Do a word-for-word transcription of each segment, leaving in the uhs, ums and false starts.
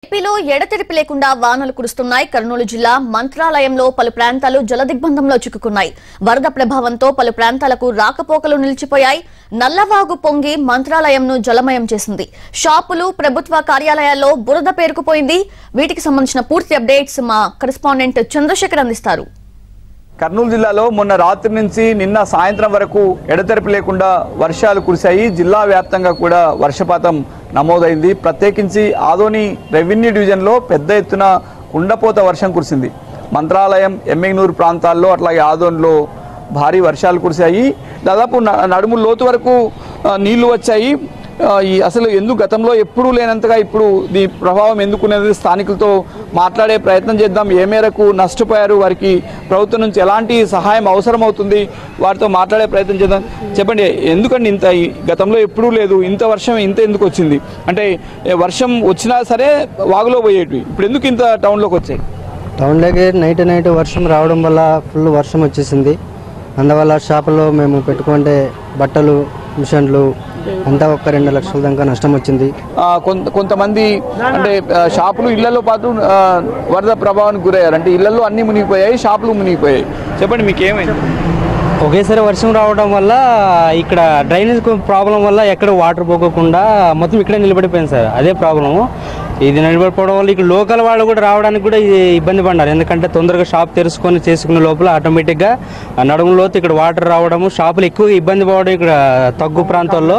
ఏపీలో ఎడతెరిపి లేకుండా వానలు కురుస్తున్నాయి. కర్నూలు జిల్లా మంత్రాలయంలో పలు ప్రాంతాలు జలదిగ్బంధంలో చిక్కుకున్నాయి. వరద ప్రభావంతో పలు ప్రాంతాలకు రాకపోకలు నిలిచిపోయాయి. నల్లవాగు పొంగి మంత్రాలయంను జలమయం చేసింది. షాపులు, ప్రభుత్వ కార్యాలయాల్లో బురద పేరుకుపోయింది. వీటికి సంబంధించిన పూర్తి అప్డేట్స్ మా కరెస్పాండెంట్ చంద్రశేఖర్ అందిస్తారు. కర్నూలు జిల్లాలో మొన్న రాత్రి నుంచి నిన్న సాయంత్రం వరకు ఎడతెరిపి లేకుండా వర్షాలు కురిశాయి. జిల్లా వ్యాప్తంగా కూడా వర్షపాతం నమోదైంది. ప్రత్యేకించి ఆదోని రెవెన్యూ డివిజన్లో పెద్ద ఎత్తున కుండపోత వర్షం కురిసింది. మంత్రాలయం, ఎమ్మిగనూరు ప్రాంతాల్లో అట్లాగే ఆదోన్లో భారీ వర్షాలు కురిశాయి. దాదాపు నడుము లోతు వరకు నీళ్లు వచ్చాయి. ఈ అసలు ఎందుకు గతంలో ఎప్పుడూ లేనంతగా ఇప్పుడు దీని ప్రభావం ఎందుకునేది స్థానికులతో మాట్లాడే ప్రయత్నం చేద్దాం. ఏ మేరకు నష్టపోయారు, వారికి ప్రభుత్వం నుంచి ఎలాంటి సహాయం అవసరం అవుతుంది, వారితో మాట్లాడే ప్రయత్నం చేద్దాం. చెప్పండి, ఎందుకండి ఇంత గతంలో ఎప్పుడూ లేదు, ఇంత వర్షం ఇంత ఎందుకు వచ్చింది? అంటే వర్షం వచ్చినా సరే వాగులో పోయేటివి, ఇప్పుడు ఎందుకు ఇంత టౌన్లోకి వచ్చాయి? టౌన్లోకి నైట్ నైట్ వర్షం రావడం వల్ల ఫుల్ వర్షం వచ్చేసింది. అందువల్ల షాపులో మేము పెట్టుకుంటే బట్టలు, మిషన్లు అంతా ఒక్క రెండు లక్షల దాకా నష్టం వచ్చింది. కొంత కొంతమంది అంటే షాపులు ఇళ్లలో పాటు వరద ప్రభావానికి గురయ్యారు. అంటే ఇళ్లలో అన్ని మునిగిపోయాయి, షాపులు మునిగిపోయాయి. చెప్పండి, మీకు ఏమైంది? ఒకేసారి వర్షం రావడం వల్ల ఇక్కడ డ్రైనేజ్ ప్రాబ్లం వల్ల ఎక్కడ వాటర్ పోకుండా మొత్తం ఇక్కడే నిలబడిపోయింది సార్. అదే ప్రాబ్లము. ఇది నిలబడిపోవడం వల్ల ఇక్కడ లోకల్ వాళ్ళు కూడా రావడానికి కూడా ఇబ్బంది పడ్డారు. ఎందుకంటే తొందరగా షాప్ తెరుచుకొని చేసుకునే లోపల ఆటోమేటిక్గా నడుములోతో ఇక్కడ వాటర్ రావడము, షాపులు ఎక్కువగా ఇబ్బంది పోవడం, ఇక్కడ తగ్గు ప్రాంతాల్లో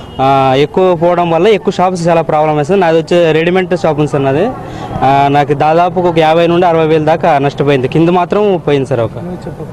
ఎక్కువ పోవడం వల్ల ఎక్కువ షాప్స్ చాలా ప్రాబ్లం వేస్తుంది. నాది వచ్చే రెడీమేడ్ షాప్ ఉంది సార్. నాది నాకు దాదాపు ఒక యాభై నుండి అరవై వేలు దాకా నష్టపోయింది. కింద మాత్రం పోయింది సార్. ఒక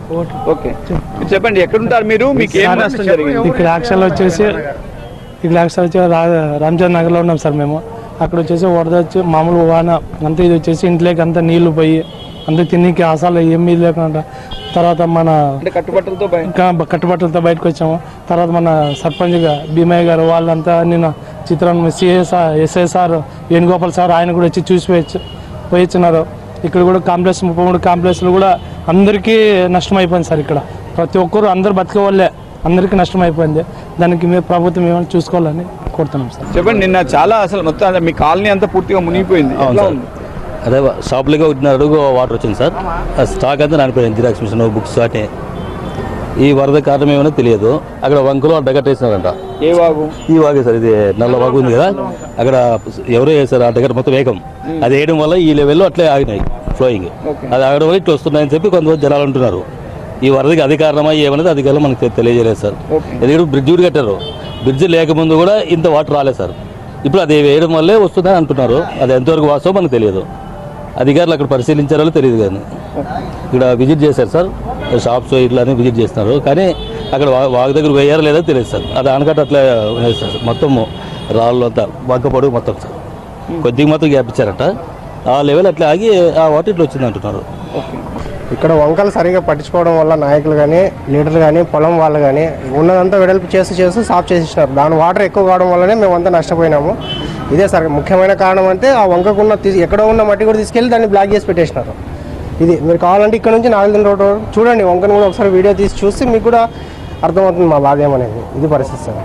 ఓకే, చెప్పండి, ఎక్కడుంటారు మీరు? మీకు ఏం నష్టం జరిగింది? ఇక్కడ యాక్షన్ వచ్చేసి ఇక్కడ యాక్షన్ వచ్చి రామచంద్ర నగర్లో ఉన్నాం సార్. మేము అక్కడ వచ్చేసి వరద వచ్చి మామూలు వాన అంతా ఇది వచ్చేసి ఇంట్లోకి అంతా నీళ్లు పోయి అంతా తినికి అసలు ఏమీ లేకుండా తర్వాత మన కట్టుబట్టలతో కట్టుబట్టలతో బయటకు వచ్చాము. తర్వాత మన సర్పంచ్గా భీమయ్య గారు వాళ్ళంతా నిన్న చిత్రం సిఎస్ఆర్ ఎస్ఎస్ఆర్ వేణుగోపాల్ సార్ ఆయన కూడా వచ్చి చూసి పోయి పోయిచ్చినారు. ఇక్కడ కూడా కాంప్లెక్స్ ముప్పై మూడు కాంప్లెక్స్లు కూడా అందరికీ నష్టం అయిపోయింది సార్. ఇక్కడ ప్రతి ఒక్కరు అందరు బతికే వాళ్ళే, అందరికీ నష్టం అయిపోయింది. దానికి మేము ప్రభుత్వం ఏమైనా చూసుకోవాలని కోరుతున్నాం సార్. చెప్పండి, నిన్న చాలా అసలు మొత్తం మీ కాలనీ అంతా పూర్తిగా మునిగిపోయింది. అదే షాపులుగా ఒకటిన అడుగు వాటర్ వచ్చింది సార్. స్టాక్ అంతా నానిపోయింది, జిరాక్స్ మిషన్, బుక్స్ అటే. ఈ వరద కారణం ఏమైనా తెలియదు. అక్కడ వంకలో అడ్డగట్టేసినారంట. ఏ వాగు? ఈ వాగే సార్. ఇది నల్ల వాగు ఉంది కదా, అక్కడ ఎవరో వేసారు అడ్డగట్ట మొత్తం వేగం. అది వేయడం వల్ల ఈ లెవెల్లో అట్లే ఆగినాయి ఫ్లోయింగ్. అది ఆగడం వల్ల ఇట్లా వస్తున్నాయని చెప్పి కొంతమంది జనాలు అంటున్నారు. ఈ వరదకి అది కారణమా ఏమనేది అధికారులు మనకు తెలియజేయలేదు సార్. ఎందుకంటే బ్రిడ్జ్ కూడా కట్టారు. బ్రిడ్జ్ లేకముందు కూడా ఇంత వాటర్ రాలేదు సార్. ఇప్పుడు అది వేయడం వల్లే వస్తుందని అంటున్నారు. అది ఎంతవరకు వాస్తవం మనకు తెలియదు. అధికారులు అక్కడ పరిశీలించారో తెలియదు. కానీ ఇక్కడ విజిట్ చేశారు సార్, షాప్స్ ఇట్లా అని విజిట్ చేస్తున్నారు. కానీ అక్కడ వాగు దగ్గర వేయారో లేదో తెలియదు సార్. అది ఆనకట్ట అట్లా ఉన్నాయి సార్. మొత్తం రాళ్ళు అంతా వంకపోడు మొత్తం సార్. కొద్దిగా మొత్తం గ్యాప్ ఇచ్చారట. ఆ లెవెల్ అట్లా ఆగి ఆ వాటర్ ఇట్లా వచ్చింది అంటున్నారు. ఇక్కడ వంకలు సరిగా పట్టించుకోవడం వల్ల నాయకులు కానీ, లీడర్లు కానీ, పొలం వాళ్ళు కానీ ఉన్నదంతా వెడల్పు చేసి చేసి సాఫ్ చేసినారు. దాని వాటర్ ఎక్కువ కావడం వల్లనే మేమంతా నష్టపోయినాము. ఇదే సార్ ముఖ్యమైన కారణం. అంటే ఆ వంకకున్న ఎక్కడో ఉన్న మట్టి కూడా తీసుకెళ్ళి దాన్ని బ్లాక్ చేసి పెట్టేసినారు. ఇది మీరు కావాలంటే ఇక్కడ నుంచి నాలుగు రోడ్డు చూడండి, వంకను కూడా ఒకసారి వీడియో తీసి చూస్తే మీకు కూడా అర్థమవుతుంది మా బాధ ఏమనేది. ఇది పరిస్థితి సార్.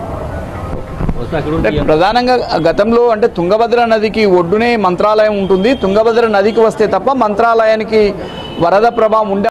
ప్రధానంగా గతంలో అంటే తుంగభద్ర నదికి ఒడ్డునే మంత్రాలయం ఉంటుంది. తుంగభద్ర నదికి వస్తే తప్ప మంత్రాలయానికి వరద ప్రభావం ఉండే